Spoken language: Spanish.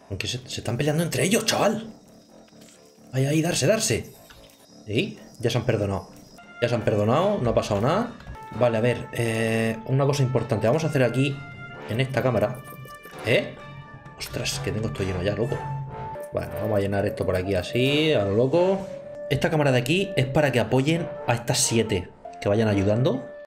Aunque se están peleando entre ellos, chaval. Ahí, ahí, darse. ¿Sí? Ya se han perdonado. Ya se han perdonado, no ha pasado nada. Vale, a ver, una cosa importante. Vamos a hacer aquí, en esta cámara. ¿Eh? Ostras, que tengo esto lleno ya, loco. Bueno, vamos a llenar esto por aquí así, a lo loco. Esta cámara de aquí es para que apoyen a estas 7 que vayan ayudando.